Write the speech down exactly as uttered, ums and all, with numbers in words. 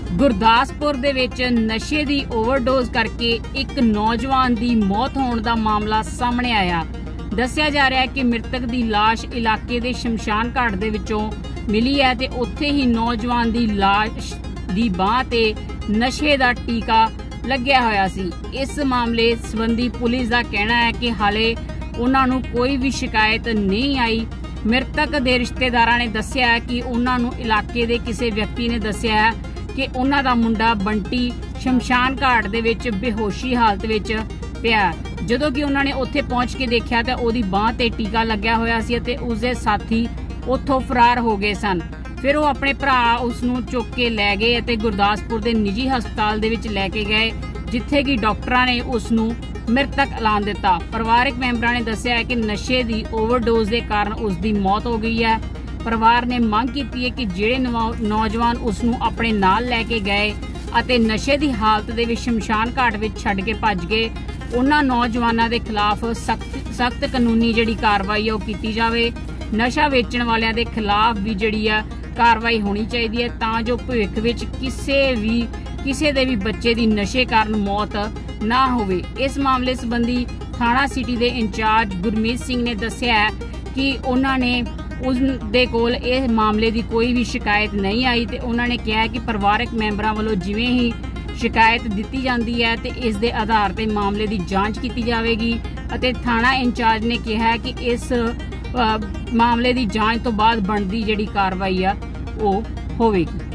ਗੁਰਦਾਸਪੁਰ ਦੇ ਵਿੱਚ ਨਸ਼ੇ ਦੀ ਓਵਰਡੋਜ਼ ਕਰਕੇ ਇੱਕ ਨੌਜਵਾਨ ਦੀ ਮੌਤ ਹੋਣ ਦਾ ਮਾਮਲਾ ਸਾਹਮਣੇ ਆਇਆ। ਦੱਸਿਆ ਜਾ ਰਿਹਾ ਹੈ ਕਿ ਮ੍ਰਿਤਕ ਦੀ ਲਾਸ਼ ਇਲਾਕੇ ਦੇ ਸ਼ਮਸ਼ਾਨ ਘਾਟ ਦੇ ਵਿੱਚੋਂ ਮਿਲੀ ਹੈ ਤੇ ਉੱਥੇ ਹੀ ਨੌਜਵਾਨ ਦੀ ਲਾਸ਼ ਦੀ ਬਾਂਹ ਤੇ ਨਸ਼ੇ ਦਾ ਟੀਕਾ ਲੱਗਿਆ ਹੋਇਆ ਸੀ। ਇਸ ਮਾਮਲੇ ਸੰਬੰਧੀ ਪੁਲਿਸ ਦਾ ਕਹਿਣਾ ਹੈ ਕਿ ਹਾਲੇ ਉਹਨਾਂ ਨੂੰ ਕੋਈ ਵੀ ਸ਼ਿਕਾਇਤ ਨਹੀਂ ਆਈ। ਮ੍ਰਿਤਕ ਦੇ ਰਿਸ਼ਤੇਦਾਰਾਂ ਨੇ ਦੱਸਿਆ ਹੈ ਕਿ ਉਹਨਾਂ ਨੂੰ ਇਲਾਕੇ ਦੇ ਕਿਸੇ ਵਿਅਕਤੀ ਨੇ ਦੱਸਿਆ ਹੈ ਕਿ ਉਹਨਾਂ ਦਾ ਮੁੰਡਾ ਬੰਟੀ ਸ਼ਮਸ਼ਾਨ ਘਾਟ ਦੇ ਵਿੱਚ ਬੇਹੋਸ਼ੀ ਹਾਲਤ ਵਿੱਚ ਪਿਆ। ਜਦੋਂ ਕਿ ਉਹਨਾਂ ਨੇ ਉੱਥੇ ਪਹੁੰਚ ਕੇ ਦੇਖਿਆ ਤਾਂ ਉਹਦੀ ਬਾਂਹ ਤੇ ਟੀਕਾ ਲੱਗਿਆ ਹੋਇਆ ਸੀ ਅਤੇ ਉਸਦੇ ਸਾਥੀ ਉੱਥੋਂ ਫਰਾਰ ਹੋ ਗਏ ਸਨ। ਫਿਰ ਉਹ ਆਪਣੇ ਭਰਾ ਉਸ ਨੂੰ ਚੁੱਕ ਕੇ ਲੈ ਗਏ ਅਤੇ ਗੁਰਦਾਸਪੁਰ ਦੇ ਨਿੱਜੀ ਹਸਪਤਾਲ ਦੇ ਵਿੱਚ ਲੈ ਕੇ ਗਏ, ਜਿੱਥੇ ਕਿ ਡਾਕਟਰਾਂ ਨੇ ਉਸ ਨੂੰ ਮ੍ਰਿਤਕ ਐਲਾਨ ਦਿੱਤਾ। ਪਰਿਵਾਰਕ ਮੈਂਬਰਾਂ ਨੇ ਦੱਸਿਆ ਹੈ ਕਿ ਨਸ਼ੇ ਦੀ ਓਵਰਡੋਜ਼ ਦੇ ਕਾਰਨ ਉਸ ਦੀ ਮੌਤ ਹੋ ਗਈ ਹੈ। ਪਰਿਵਾਰ ਨੇ ਮੰਗ ਕੀਤੀ ਹੈ ਕਿ ਜਿਹੜੇ ਨੌਜਵਾਨ ਉਸ ਨੂੰ ਆਪਣੇ ਨਾਲ ਲੈ ਕੇ ਗਏ ਅਤੇ ਨਸ਼ੇ ਦੀ ਹਾਲਤ ਦੇ ਵਿੱਚ ਸ਼ਮਸ਼ਾਨ ਘਾਟ ਵਿੱਚ ਛੱਡ ਕੇ ਭੱਜ ਗਏ, ਉਹਨਾਂ ਨੌਜਵਾਨਾਂ ਦੇ ਖਿਲਾਫ ਸਖਤ ਸਖਤ ਕਾਨੂੰਨੀ ਜਿਹੜੀ ਕਾਰਵਾਈ ਹੈ ਉਹ ਕੀਤੀ ਜਾਵੇ। ਨਸ਼ਾ ਵੇਚਣ ਵਾਲਿਆਂ ਦੇ ਖਿਲਾਫ ਵੀ ਜਿਹੜੀ ਆ ਕਾਰਵਾਈ ਹੋਣੀ ਚਾਹੀਦੀ ਹੈ ਤਾਂ ਜੋ ਭਵਿੱਖ ਵਿੱਚ ਕਿਸੇ ਵੀ ਕਿਸੇ ਦੇ ਵੀ ਬੱਚੇ ਦੀ ਨਸ਼ੇ ਕਾਰਨ ਮੌਤ ਨਾ ਹੋਵੇ। ਇਸ ਮਾਮਲੇ ਸੰਬੰਧੀ ਥਾਣਾ ਸਿਟੀ ਦੇ ਇੰਚਾਰਜ ਗੁਰਮੀਤ ਸਿੰਘ ਨੇ ਦੱਸਿਆ ਕਿ ਉਹਨਾਂ ਨੇ ਉਸ ਦੇ ਕੋਲ ਇਹ ਮਾਮਲੇ ਦੀ ਕੋਈ ਵੀ ਸ਼ਿਕਾਇਤ ਨਹੀਂ ਆਈ ਤੇ ਉਹਨਾਂ ਨੇ ਕਿਹਾ ਕਿ ਪਰਿਵਾਰਕ ਮੈਂਬਰਾਂ ਵੱਲੋਂ ਜਿਵੇਂ ਹੀ ਸ਼ਿਕਾਇਤ ਦਿੱਤੀ ਜਾਂਦੀ ਹੈ ਤੇ ਇਸ ਦੇ ਆਧਾਰ ਤੇ ਮਾਮਲੇ ਦੀ ਜਾਂਚ ਕੀਤੀ ਜਾਵੇਗੀ ਅਤੇ ਥਾਣਾ ਇੰਚਾਰਜ ਨੇ ਕਿਹਾ ਕਿ ਇਸ ਮਾਮਲੇ ਦੀ ਜਾਂਚ ਤੋਂ ਬਾਅਦ ਬਣਦੀ ਜਿਹੜੀ ਕਾਰਵਾਈ ਆ ਉਹ ਹੋਵੇਗੀ।